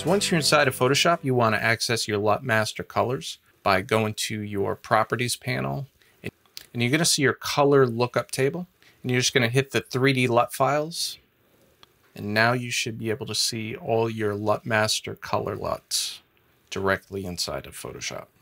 So once you're inside of Photoshop, you want to access your LUTMASTER colors by going to your Properties panel. And you're going to see your color lookup table. And you're just going to hit the 3D LUT files. And now you should be able to see all your LUTMASTER color LUTs directly inside of Photoshop.